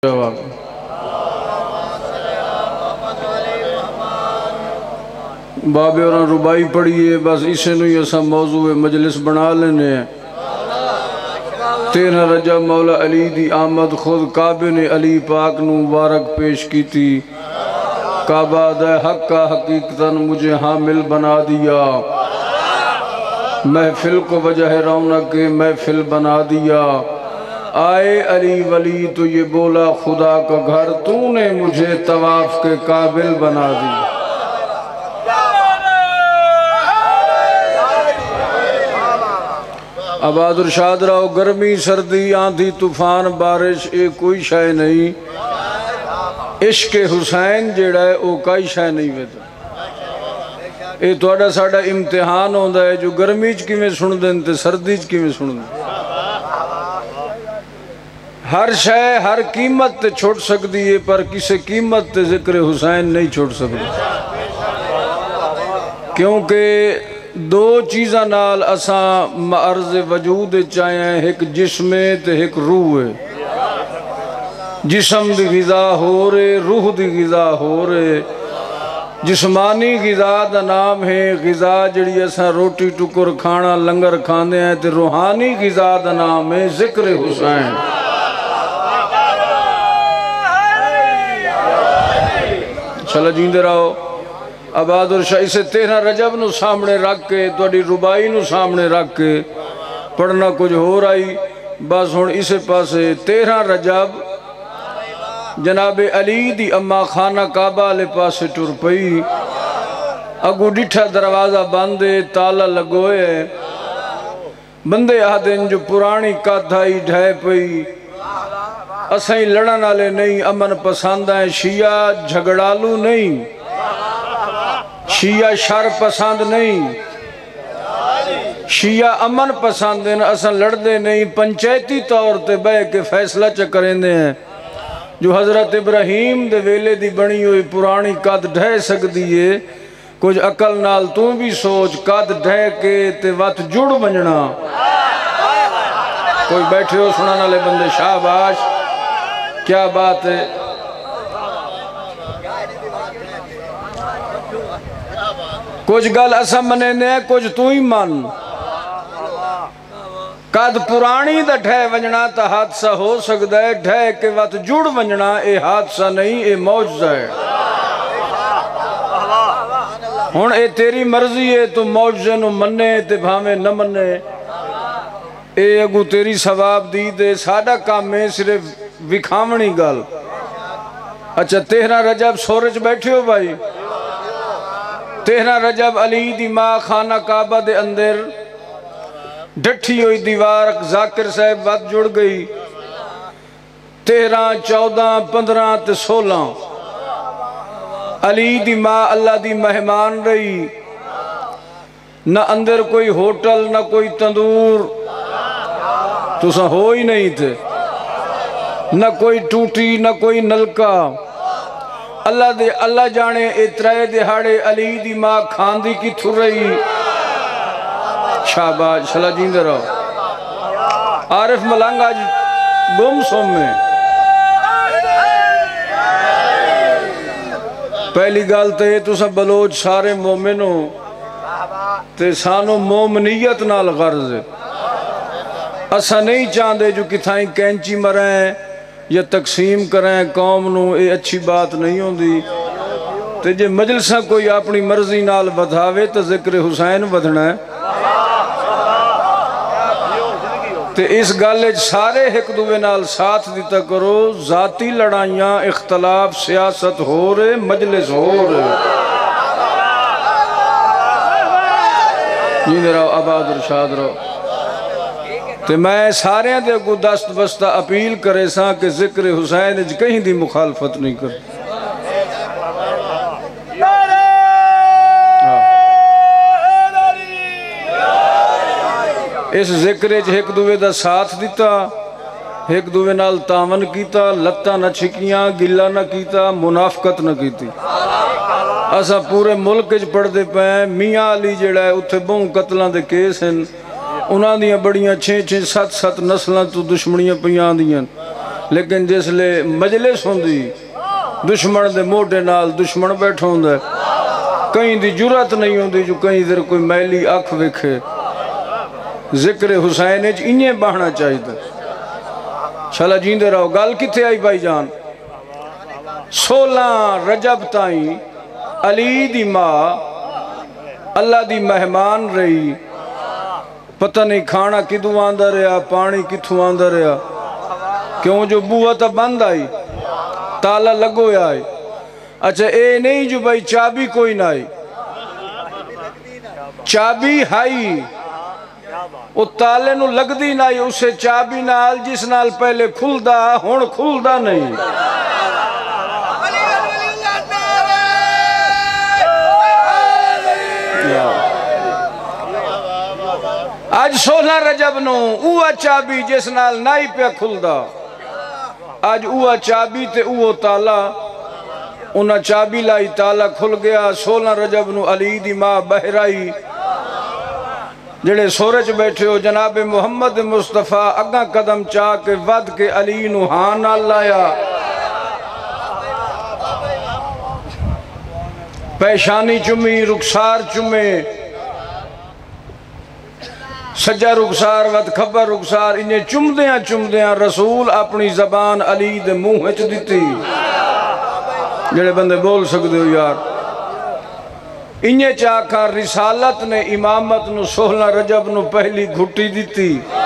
جواب بابے اور ربائی پڑھیے بس اسے نو ایسا موضوع مجلس بنا لینے ہیں 13 رجب مولا علی دی آمد خود کعبے نے علی پاک نو مبارک پیش کی تھی کعبہ دے حق کا حقیقتاً مجھے حامل بنا دیا محفل کو وجہ رونق کے محفل بنا دیا آئے علی ولی تو یہ بولا خدا کا گھر تو نے مجھے طواف کے قابل بنا دی آباد ارشاد رہو گرمی سردی آندھی طوفان بارش ایک کوئی شے نہیں عشق حسین جیڑا ہے وہ کئی شے نہیں ویتا اے توڑا ساڑا امتحان ہوندہ ہے جو گرمی کی میں سن دیں تے سردی کی میں سن دیں ہر شے ہر قیمت تے چھوڑ سکتی ہے پر کسی قیمت تے ذکر حسین نہیں چھوڑ سکتی کیونکہ دو چیزاں نال اساں معرض وجود چاہیں ایک جسم تے ایک روح ہے جسم دی غذا ہو رہے روح دی غذا ہو رہے جسمانی غذا دا نام ہے غذا جڑی اساں روٹی ٹکر کھانا لنگر کھاندے ہیں تے روحانی غذا دا نام ہے ذکر حسین چلا جیندے رہو آباد اور شاہ اسے 13 رجب نو سامنے رکھ کے توڑی ربائی نو سامنے رکھ کے پڑھنا کچھ ہو رہی بس ہون اسے پاسے 13 رجب جناب علی دی اما خانہ کعبہ لے پاسے ٹر پئی اگو ڈٹھا دروازہ باندے تالا لگوئے بندے آدھیں جو پرانی کاتھائی ڈھائے پئی اسائیں لڑن والے نہیں امن پسند ہیں شیعہ جھگڑالو نہیں شیعہ شر پسند نہیں شیعہ امن پسند ہیں اساں لڑدے نہیں پنچایتی طور تے بے کے فیصلہ چکریں دے ہیں جو حضرت ابراہیم دے ویلے دی بنی ہوئی پرانی قد ڈھے سکتی ہے کچھ عقل نال تو بھی سوچ قد ڈھے کے تے وقت جڑ بنجنا کوئی بیٹھے ہو سنانا لے بندے شاباش کیا بات ہے کچھ گل اسا منے نے کچھ تو ہی من قد پرانی دا ڈھے ونجنا تا حادثہ ہو سکتا ہے ڈھے کے وقت جڑ ونجنا اے حادثہ نہیں اے معجزہ ہے ہون اے تیری مرضی ہے تو معجزے نو مننے تے بھامے نہ مننے اے اگو تیری ثواب دی دے سادہ کام میں صرف وکھامنی گل اچھا 13 رجب سورج بیٹھے ہو بھائی 13 رجب علی دی ماں خانہ کعبہ دے اندر ڈٹھی ہوئی دیوار ذاکر صاحب وقت جڑ گئی 13 14 15 تے 16 علی دی ماں اللہ دی مہمان رہی نہ اندر کوئی ہوٹل نہ کوئی تندور تو سا ہو ہی نہیں تھے نہ کوئی ٹوٹی نہ کوئی نلکا اللہ جانے اترائے دہاڑے علی دی ماں کھاندی کی تھر رہی شاباش شلا جیندے رہو عارف ملنگ آج گم سوم میں پہلی گال تے تو سب بلوچ سارے مومنوں تے سانو مومنیت نال غرض اسا نہیں چاندے جو کتھائیں کینچی مریں یا تقسیم کریں قوم نو اے اچھی بات نہیں ہوں دی تے جے مجلسہ کوئی اپنی مرضی نال بدھاوے تو ذکر حسین بدھنا ہے تے اس گالج سارے ایک دوے نال ساتھ دیتا کرو ذاتی لڑائیاں اختلاف سیاست ہو رہے مجلس ہو رہے جیندے رہو آباد ارشاد رہو تے میں سارے دے کو دست بستہ اپیل کرے ساں کہ ذکر حسین کہیں دی مخالفت نہیں کر اس ذکر ایک دوے دا ساتھ دیتا ایک دوے نال تاون کیتا لتا نہ چھکیاں گلہ نہ کیتا منافقت نہ کیتی اسا پورے ملک اچ پڑھ دے پائیں میاں علی جڑا ہے اتھے بہن قتلاں دے کیس ہیں انہاں دیاں بڑیاں 6 7 نسلاں تو دشمنیاں پیاں دیاں لیکن جس لے مجلس ہوندی دشمن دے موٹے نال دشمن بیٹھا ہوندہ کہیں دی جرات نہیں ہوندی جو کہیں در کوئی میلی آنکھ وکھے ذکر حسین اچ انہیں بہنا چاہی دا شالا جیندے رہو گال کتے آئی بھائی جان 16 رجب تائیں علی دی ماں اللہ دی مہمان رہی پتہ نہیں کھانا کدو آندہ رہا پانی کتھو آندہ رہا کیوں جو بوہ تا بند آئی تالا لگو آئی اچھا اے نہیں جو بھائی چابی کوئی نہ آئی چابی ہائی وہ تالے نو لگ دی نہ آئی اسے چابی نال جس نال پہلے کھل دا ہون کھل دا نہیں آج 16 رجب نو اوہ چابی جس نال نائی پہ کھل دا آج اوہ چابی تے اوہ تالا انہا چابی لائی تالا کھل گیا 16 رجب نو علی دی ماں بہرائی جڑے سورج بیٹھے ہو جناب محمد مصطفیٰ اگاں قدم چاہ کے ود کے علی نو ہاں نہ لایا پیشانی چمی رخسار چمے سجا رخسار ود کھبر رخسار انہیں چم دیاں رسول اپنی زبان علی دے منہ ہچ دیتی جڑے بندے بول سکتے ہو یار انہیں چاکھا رسالت نے امامت نو 16 رجب نو پہلی گھٹی دیتی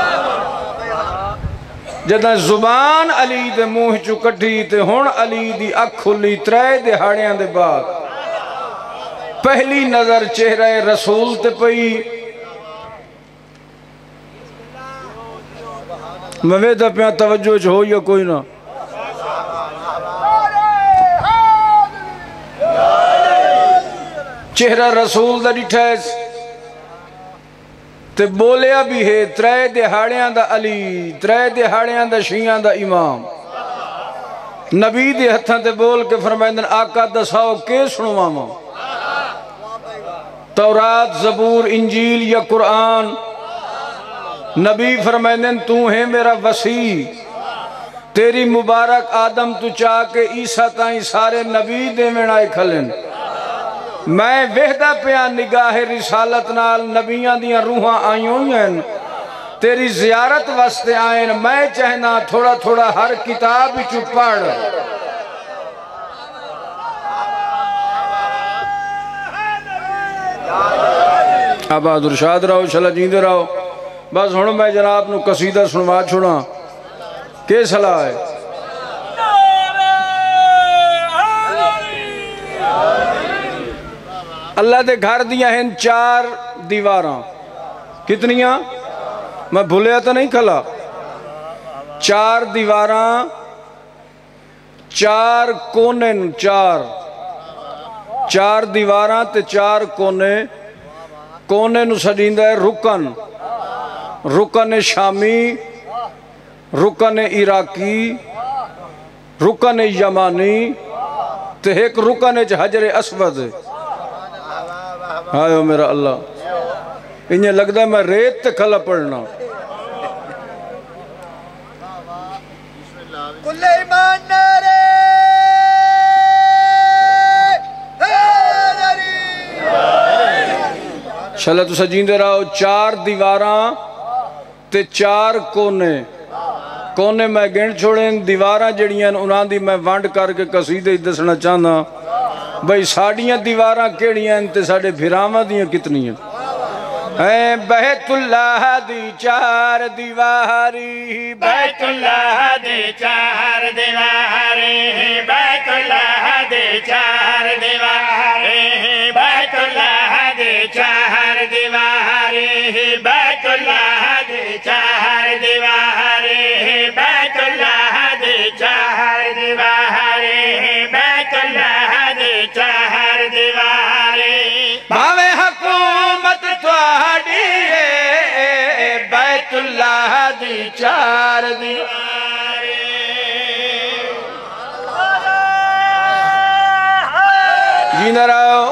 جدہ زبان علی دے منہ چو کٹھی تے ہون علی دی اکھ کھلی 3 دہاڑیاں دے بعد پہلی نظر چہرہ رسول تے پئی مویدہ پیاں توجہ ہو یا کوئی نہ چہرہ رسول دا ڈٹھائز تے بولیا بھی ہے 3 دہاڑیاں دا علی 3 دہاڑیاں دا شیعہ دا امام نبی دے ہتھاں تے بول کے فرمائندن آقا دساؤ کے سنوا ماں تورات زبور انجیل یا قرآن نبی فرمائندن تو ہے میرا وسیع تیری مبارک آدم تو چاہ کے عیسیٰ تائیں سارے نبی دے میں آئے کھلن میں وحدہ پیان نگاہ رسالت نال نبیان دیاں روحاں آئیوں ہیں تیری زیارت واسطے آئین میں چاہنا تھوڑا تھوڑا ہر کتاب چو پڑھ آباد ارشاد رہو شلہ جیندے رہو بس ہونو میں جناب نو قصیدہ سنوا چھوڑا کہ صلاح ہے اللہ دے گھر دیا ہیں 4 دیواراں کتنیاں میں بھولیا تو نہیں کھلا 4 دیواراں 4 کونے 4 دیواراں تے 4 کونے نو سجیندہ ہے رکن شامی رکن عراقی رکن یمانی تے ایک رکن حجر اسود ہے آئیو میرا اللہ انہیں لگتا ہے میں ریت تے کھلا پڑھنا کل ایمان نارے شلہ تو سجیندے رہو 4 دیواراں تے 4 کونے میں گنڈ چھوڑیں دیواراں جڑیاں انہاں دی میں وانڈ کر کے قصیدے دسنا چاہنا بھئی ساڑیاں دیواراں کیڑیاں تے ساڑے بھیراواں دیاں کتنی ہیں بیت اللہ دی 4 دیواری بیت اللہ دی 4 دیواری بیت اللہ دی 4 دیواری بیت اللہ دی 4 دیواری بیت اللہ دی 4 دیواری بیت اللہ دی 4 دیواری بیت اللہ دی 4 دیواری بھاوے حکومت تواڈی ہے بیت اللہ دی 4 دیواری جی نہ رہو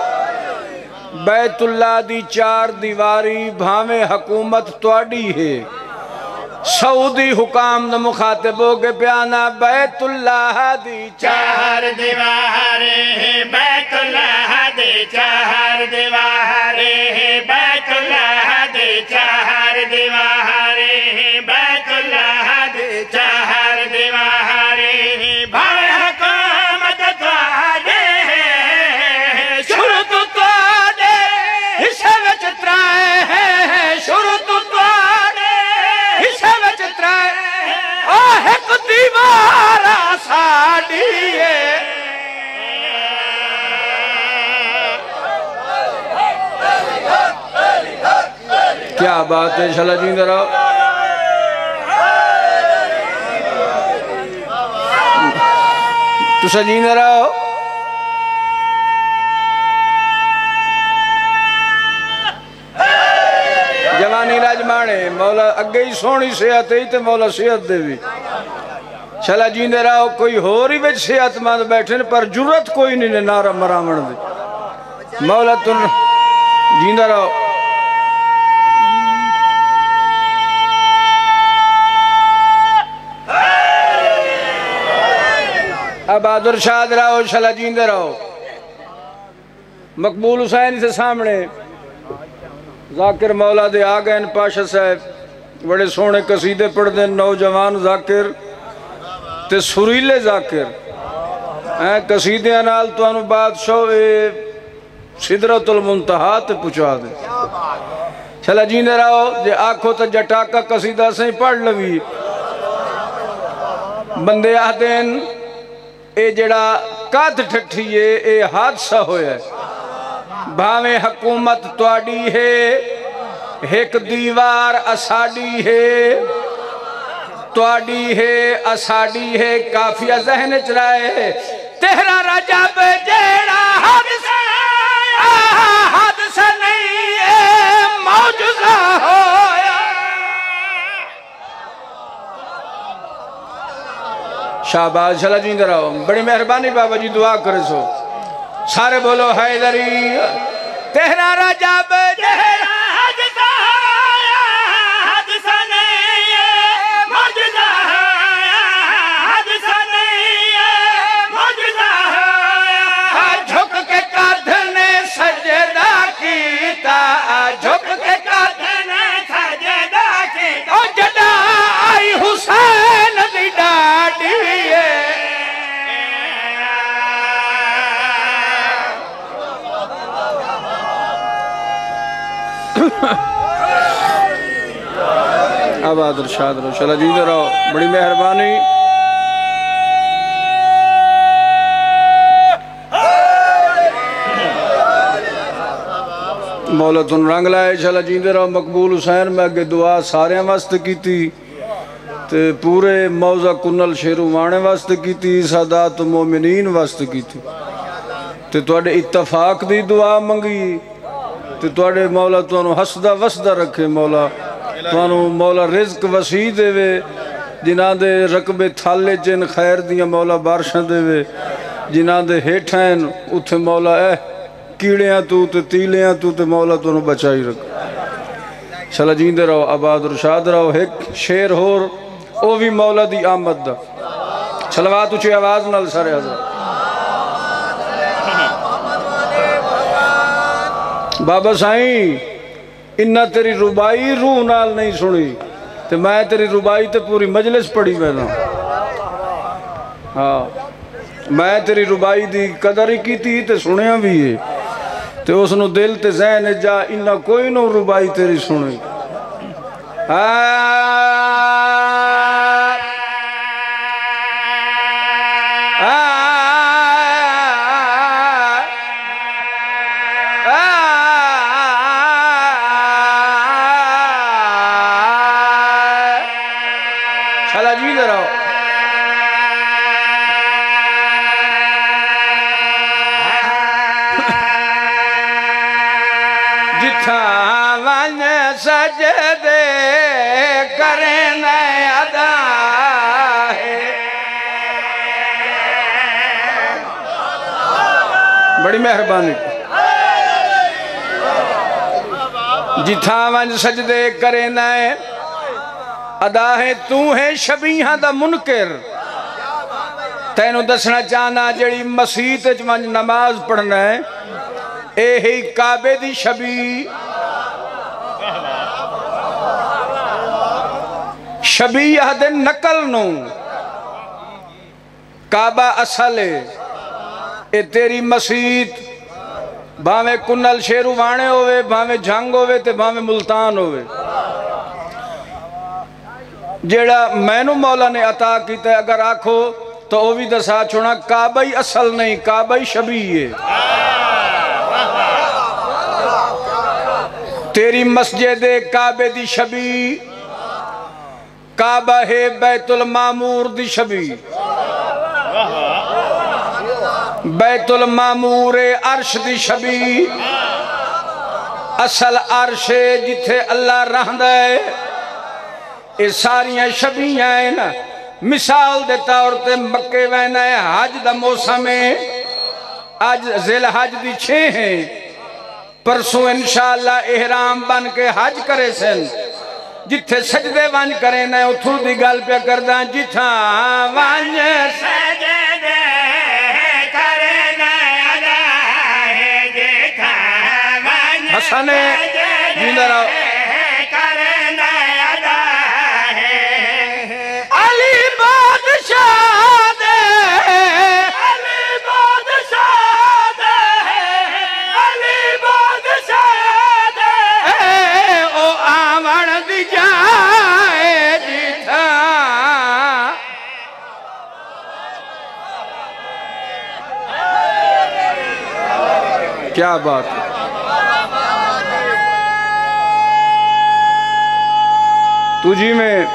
بیت اللہ دی 4 دیواری بھاویں حکومت تواڈی ہے سعودی حکام دا مخاطب ہو کے پیانا بیت اللہ دی چار دیوارے بیت اللہ دی چار دیوارے بیت اللہ دی چار دیوارے بیت اللہ دی چار دیوارے بھائی حکومت تواڈے شروع تو تواڈے حصے وچ ترائے شروع تو تواڈے حصے وچ ترائے ایک دیوار ساڈی ہے کیا بات ہے انشاءاللہ جیندے رہو تسا جیندے رہو جوانی راجمانے مولا اگے ہی سونی صحت ہی تے مولا صحت دے بھی چلا جیندے رہو کوئی ہو رہی بچ صحت مند بیٹھے پر جرت کوئی نہیں نارا مرامن دے مولا تن جیندے رہو آباد ارشاد رہو شلا جیندے رہو مقبول حسین سے سامنے ذاکر مولا دے آگئن پاشا صاحب بڑے سونے قصیدے پڑھ دیں نوجوان ذاکر تے سریلے ذاکر قصیدے انال تو انو بادشاہ صدرت المنتہا تے پچھا دیں چلا جیندے رہو جے آنکھو تا جٹاکا قصیدہ سے ہی پڑھ لوی بندے آدین اے جڑا کات ٹھٹھیے اے حادثہ ہویا ہے بھاویں حکومت تواڈی ہے ایک دیوار اساڈی ہے تواڈی ہے اساڈی ہے کافیہ ذہن چرائے تہرا رجب جیڑا حادثہ نہیں ہے معجزہ ہویا شہباز چلا جیندے رہو بڑی مہربانی بابا جی دعا کرے سو سارے بولو حیدری تہرا رجب جیڑا حادثہ نہیں ہے معجزہ حادثہ نہیں ہے معجزہ جھک کے قد نے سجدہ کیتا جھک کے قد نے سجدہ کیتا او جدا آئی حسین دی ڈاڈی ہے آباد ارشاد رہو چلا جیندے رہو بڑی مہربانی مولا تن رنگ لائے چلا جیندے رہو مقبول حسین میں اگے دعا سارے واسط کیتی تے پورے موضع کنل شیرو وانے واسط کیتی سادات مومنین واسط کیتی تے توڑے اتفاق دی دعا منگی تے توڑے مولا تو حسدہ وسدہ رکھے مولا توانو مولا رزق وسیع دے وے جنہ دے رقبے تھالے جن خیر دیا مولا بارشاں دے وے جنہ دے ہیٹھائن اتھے مولا کیڑیاں تو تے تیلیاں تو تے مولا تو بچائی رکھ چلا جیندے رہو آباد ارشاد رہو ایک شیر ہور او بھی مولا دی آمد دا چلوات اچھے آواز نال سارے حضرت بابا سائیں انہا تیری ربائی روح نال نہیں سنی تو میں تیری ربائی تے پوری مجلس پڑھی میں نا میں تیری ربائی دی قدر ہی کی تھی تے سنیا بھی ہے تے اس نو دل تے ذہن جا انہا کوئی نو ربائی تیری سنی سجدے کریں ادا ہے بڑی مہربانی جتھاں ون سجدے کریں ادا ہے تو ہے شبیہاں دا منکر تینو دسنا چاہنا جڑی مسیح تے چمانج نماز پڑھنا ہے اے ہی کعبے دی شبیہ شبیہ دے نقل نو کعبہ اصل ہے اے تیری مسیح بھاویں کنل شیرو وانے ہوئے بھاویں جھنگ ہوئے تے بھاویں ملتان ہوئے جیڑا مینو مولا نے عطا کیتا ہے اگر آکھو تو وہ بھی دسا چھوڑا کعبہ ہی اصل نہیں کعبہ ہی شبیہ ہے تیری مسجد کعبے دی شبیہ کعبہ ہے بیت المامور دی شبیہ بیت المامور عرش دی شبیہ اصل عرش جتھے اللہ رہندا ہے یہ ساریاں شبیہ ہیں نا مثال دے طور تے مکے وینا ہے حج دا موسم ہے آج ذیل حج دی 6 ہیں پرسوں انشاءاللہ احرام بن کے حج کرے سن جتھے سجدے وانج کرے نا اتھو دی گل پہ کردہ جتھا وانج سجدے کرنا ادا ہے جتھا وانج حسنے جیندہ رہو کرنا ادا ہے علی بادشاہ دے علی بادشاہ دے علی بادشاہ دے او آوڑ دی جائے جیتا کیا بات ہے تجھی میں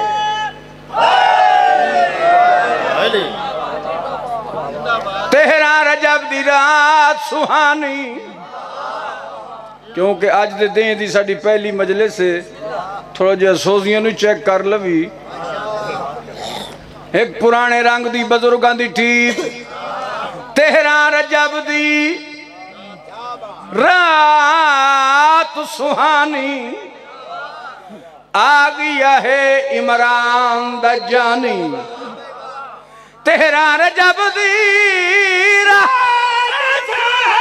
تہرا رجب دی رات سہانی کیونکہ آج دے دیں دی ساڑی پہلی مجلس سے تھوڑا جہاں سوزیاں نو چیک کر لوی ایک پرانے رنگ دی بزرگان دی ٹیپ تہرا رجب دی رات سہانی آگیا ہے عمران دا جانی تہرا رجب دی رات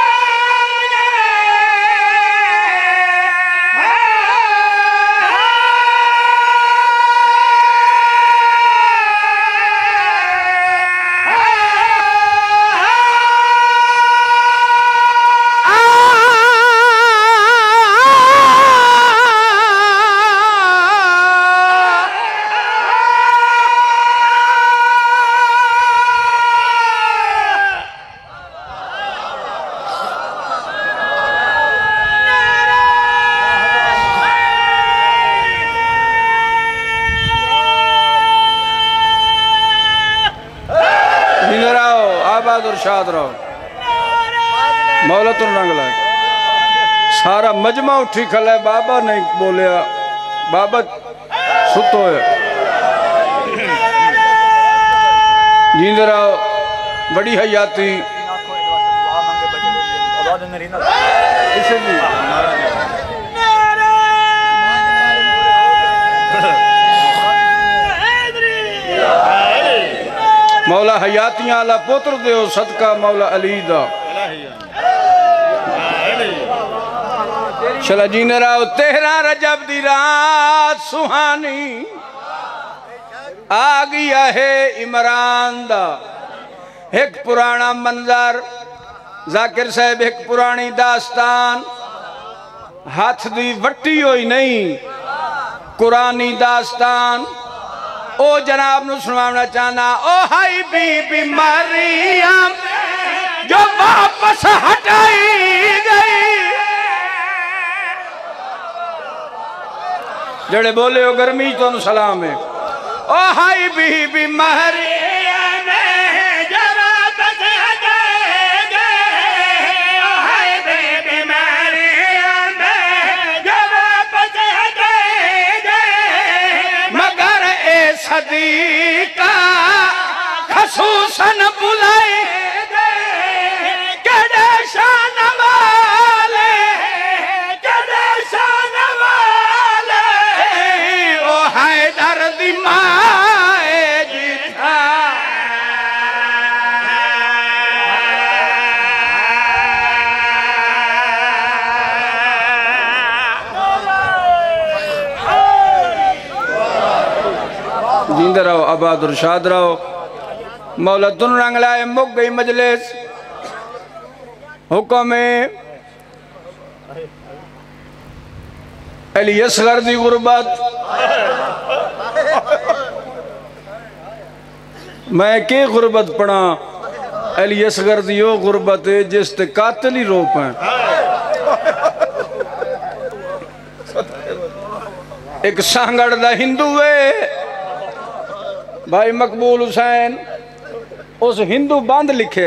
اور شاد رہو مولا تو رنگ لائے سارا مجمع اٹھی کھلا ہے بابا نہیں بولیا بابا ستو ہے جیند رہو بڑی حیاتی اسے بھی مولا حیاتیاں اللہ پوتر دے ہو صدقہ مولا علی دا چلا جینے راو تہرا رجب دی رات سہانی آگیا ہے عمران دا ایک پرانا منظر ذاکر صاحب ایک پرانی داستان ہاتھ دی وٹی ہوئی نہیں قرآنی داستان او جناب نو سنوانا چاہنا او ہائی بی بی مریم جو واپس ہٹائی گئی جڑے بولے ہو گرمی تو انہوں سلام ہے او ہائی بی بی مریم جو واپس ہٹائی گئی او ہائی بی بی مریم جو واپس ہٹائی گئی مگر اے صدیقہ خصوصاً بلائی کڑے شان والے کڑے شان والے او حیدر دی جیندے رہو آباد اور شاد رہو مولا تن رنگ لائے مک گئی مجلس حکم علی اصغر دی غربت میں کی غربت پڑھا علی اصغر دی وہ غربت ہے جس تے قاتل ہی رو پائیں ایک سانگڑ دا ہندو ہے بھائی مقبول حسین اس ہندو باندھ لکھے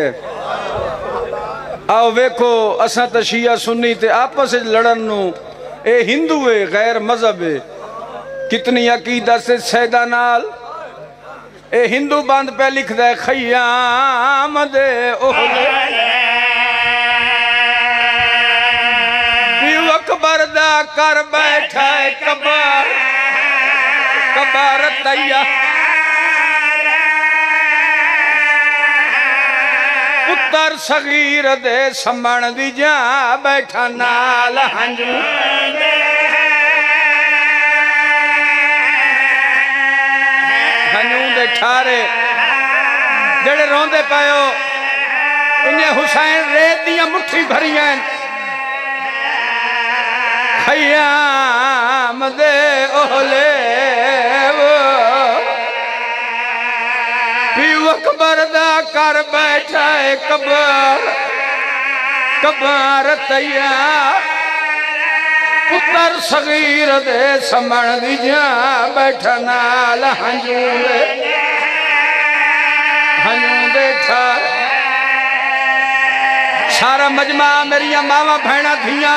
آؤ ویکھو اساں تا شیعہ سنی تے آپس لڑن نو اے ہندو ہے غیر مذہب ہے کتنی عقیدہ سے سیدہ نال اے ہندو باندھ پہ لکھ دے خیام دے اہلے پیو اکبر دا کر بیٹھا ہے کبار تیہ پتر صغیر دے سمن دی جا بیٹھا نال ہنجو دے ٹھارے جڑے روندے پائیو انہیں حسین ریت دیا مٹھی بھرین خیام دے اہلے پیو اکبر دا کر بیٹھا ہے کبار تیار پتر صغیر دے سمن دی جا بیٹھا نال ہنجوں دے ٹھار سارا مجمع میری ماما بھینا دھیاں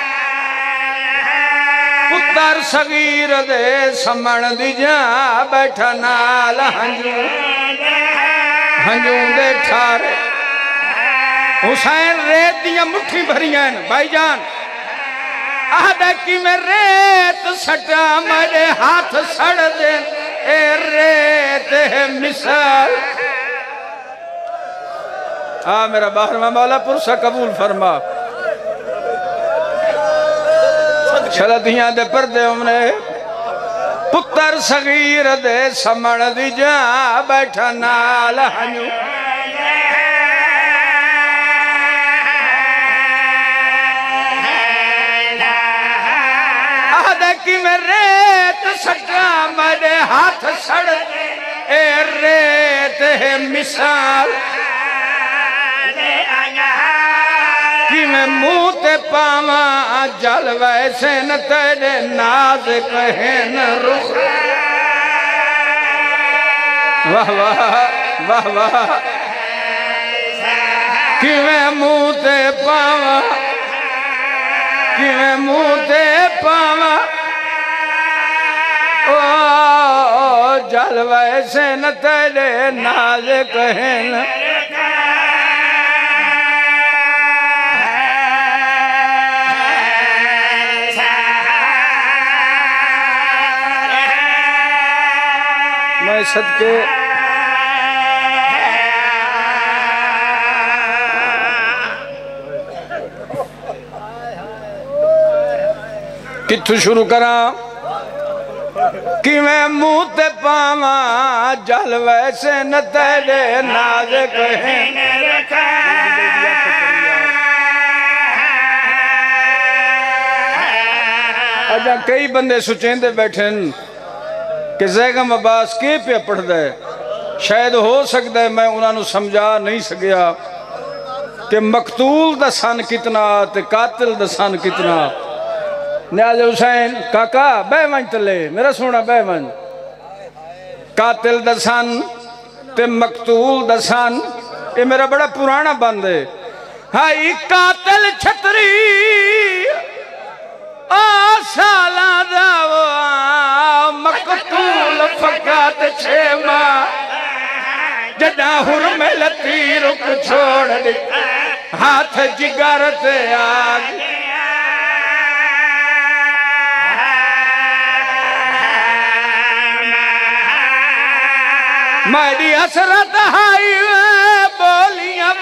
پتر صغیر دے سمن دی جا بیٹھا نال ہنجوں دے ٹھار حسین ریت دیا مٹھی بھریاں بھائی جان آدھا کی میں ریت سٹا میرے ہاتھ سڑ دے اے ریت ہے مثال میرا باہرواں مولا پرسہ قبول فرما شلدیاں دے پردے امنے پتر صغیر دے سمن دی جا بیٹھا نال ہنجو کہ میں ریت سٹا میرے ہاتھ سڑ اے ریت ہے مثال کہ میں منہ تے پاواں جل ویسے نہ تیرے ناز کہن رخ واہ واہ واہ واہ کہ میں منہ تے پاواں کہ میں منہ تے پاواں جل ویسے نہ تیرے ناز کہن میں صدقے کتھو شروع کراں کہ میں منہ تے پاواں جل ویسے نہ تیرے ناز کہیں اجا کئی بندے سچیں دے بیٹھن کہ زیغم عباس کے پہ پڑھ دے شاید ہو سکتا ہے میں انہوں نے سمجھا نہیں سکیا کہ مقتول دا سن کتنا تے قاتل دا سن کتنا نیاز حسین کاکا بے ونج تلے میرا سونا بے ونج قاتل دا سن تے مقتول دا سن یہ میرا بڑا پرانا بند ہے ہائی قاتل چھتری سالہ داوا مقتول فقط چھما جدا حرم لتی رک چھوڑ دی ہاتھ جگرت آگ میری حسرت ہائی بولیاں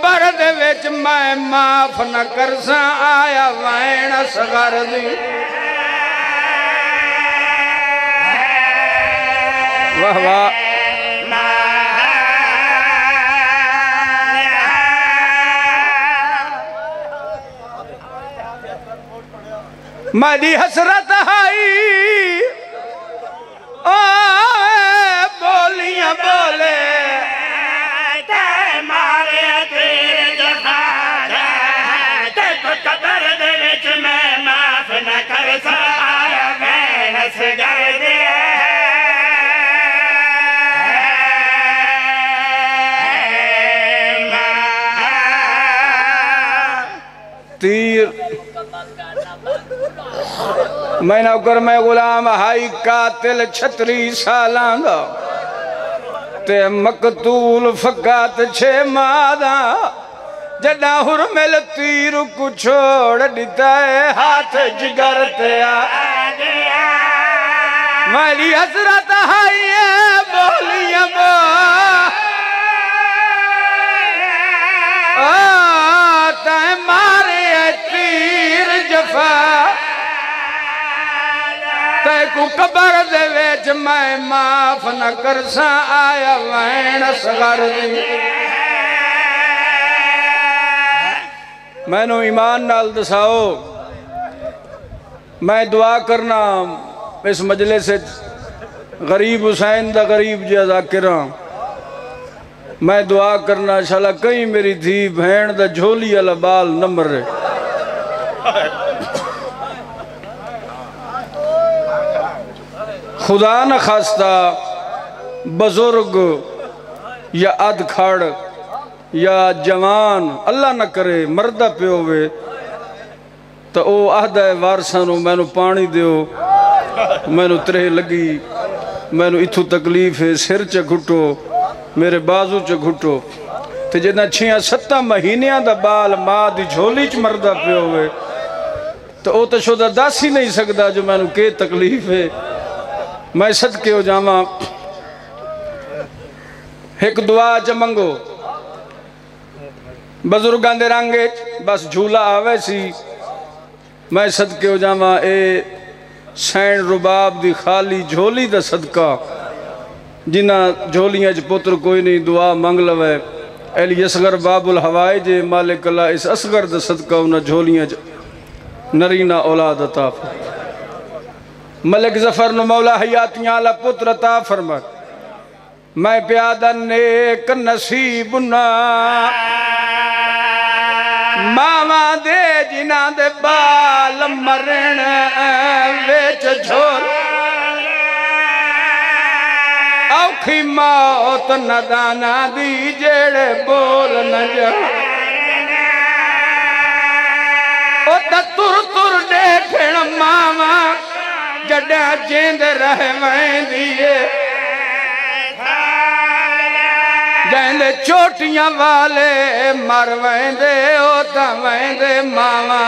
قبر دے وچ میں معاف نہ کرساں آیا وین اصغر دی واہ واہ میری حسرت آئی بولیاں بولے مارے تیر جفا قبر دے وچ میں معاف نہ کر سایا وین اصغر دی تیر میں نوکر میں غلام ہائی قاتل 36 سالاں دا تے مقتول فقط 6 مادہ جڈا حرمل تیر کو چھوڑ دیتا ہے ہاتھ جگر تیا میری حسرت ہائی ہے بولیاں تے مارے تیر جفا تے کو قبر دے وچ میں معاف نہ کرساں آیا وین اصغر دی میں نو ایمان نال دساؤ میں دعا کرنا اس مجلس سے غریب حسین دا غریب جی ذاکراں میں دعا کرنا انشاءاللہ کہیں میری دھی بہن دا جھولی والا بال نہ مرے خدا نہ خواستہ بزرگ یا ادکھڑ یا جوان اللہ نہ کرے مردہ پہ ہوئے تو او عہدہ وارثانو میں نو پانی دیو میں نو ترہ لگی میں نو اتھو تکلیف ہے سر چا گھٹو میرے بازو چا گھٹو تے جتنا 6-7 مہینیاں دا بال ماں دی جھولی چ مردہ پہ ہوئے تو او تو شدہ داس ہی نہیں سکتا جو میں نو کے تکلیف ہے میں صدقے ہو جاواں ایک دعا چا منگو بزرگاں دے رانگے بس جھولا آوے سی میں صدقے ہو جاواں اے سین رباب دی خالی جھولی دا صدقہ جنہ جھولیاں چ پتر کوئی نہیں دعا منگ لوے ایلی اصغر باب الہوائی جے مالک اللہ اس اصغر دا صدقہ انہ جھولیاں چ نرینہ اولاد عطا فرمائے ملک ظفر نو مولا حیاتیاں اللہ پتر عطا فرمائے میں پیادہ نیک نصیب نا ماما دے جنہ دے بال مرن ویچ جھول اوکھی موت ندانا دی جیڑے بول نہ جا او تا تر دیکھن ماما جڈا جیند رہ وین دیئے جیند چوٹیاں والے مر وین دے او تا وین دے ماما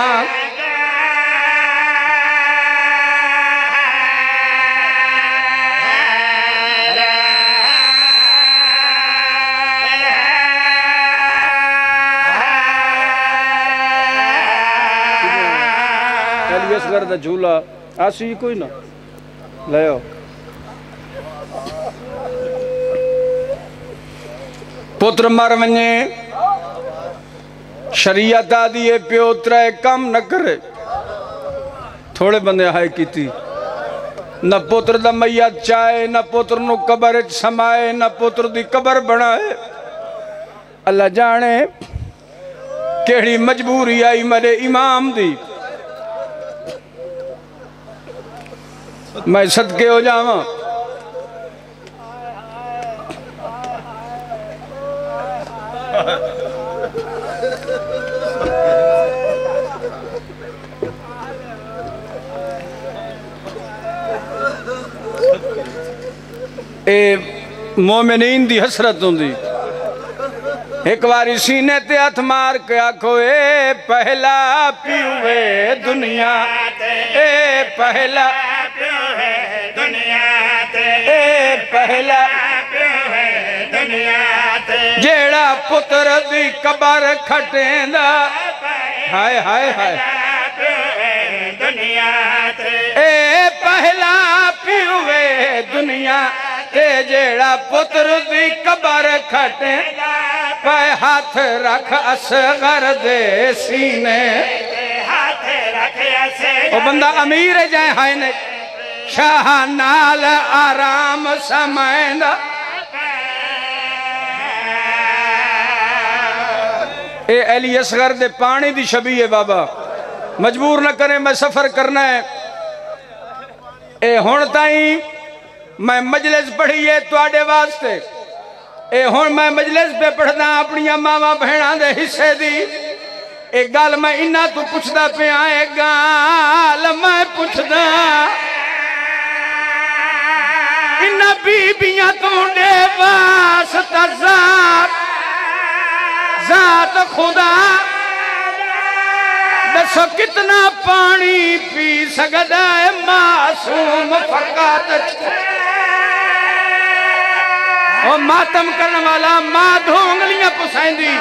ایلی اصغر دا جھولا آسی کوئی نہ لے آؤ پتر مر ونجے شریعت آدھیے پیوترہ کم نہ کرے تھوڑے بندے ہائے کی تھی نہ پتر دا میت چاہے نہ پتر نو قبر سمائے نہ پتر دی قبر بنائے اللہ جانے کیڑی مجبوری آئی میرے امام دی میں صدقے ہو جاواں اے مومنین دی حسرت ہوں دی ایک باری سینے تے ہتھ مار کے آکھو اے پہلا پیوے دنیا اے پہلا پیوے دنیا اے پہلا پیوے دنیا جیڑا پتر دی قبر کھٹیں دا ہائے ہائے ہائے دنیا تے اے پہلا پیوے دنیا تے جیڑا پتر دی قبر کھٹیں پہ ہاتھ رکھ اصغر دے سینے ہاتھ رکھیا سے وہ بندہ امیر جائیں ہائے نے شاہ نال آرام سمائندہ اے علی اصغر دے پانی دی شبیہ ہے بابا مجبور نہ کریں میں سفر کرنا ہے اے ہون تائیں میں مجلس پڑھی ہے توڑے واسطے اے ہون میں مجلس پہ پڑھنا اپنی ماما بہنان دے حصے دی ایک گال میں انہا تو پوچھدا پہ آئے گال میں پوچھدا انہا بیبیاں تو دے واسطہ ذات خدا دسو کتنا پانی پی سکتا ہے معصوم فقط اور ماتم کرنے والا ماں دھونگلیاں پسائیں دی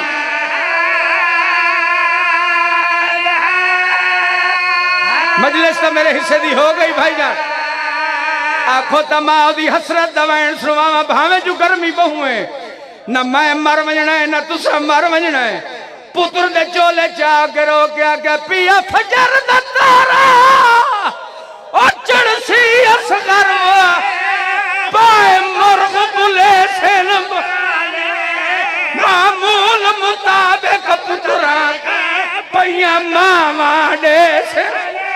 مجلس تو میرے حصے دی ہو گئی بھائی جان آنکھوں تماؤ دی حسرت دوائن سنواما بھاویں جو گرمی بہویں نہ میں مر ونجنا ہے نہ تسا مر ونجنا ہے پتر دے چولے چاہ کے رو کیا کہ پیا فجر دا تارا اور چڑھ سی اصغر پائے مرغ بلے سے معمول مطابق پتران پیا ماما دے سے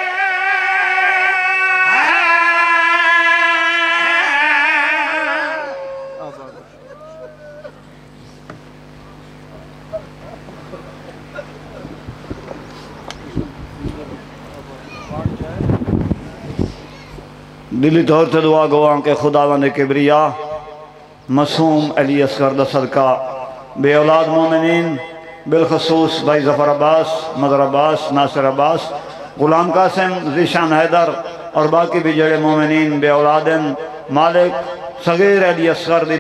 دلی طور سے دعا گواں کہ خداوند کبریا معصوم علی اصغر دا صدقہ بے اولاد مومنین بالخصوص بھائی ظفر عباس مدر عباس ناصر عباس غلام قاسم ذیشان حیدر اور باقی بھی جڑے مومنین بے اولادن مالک صغیر علی اصغر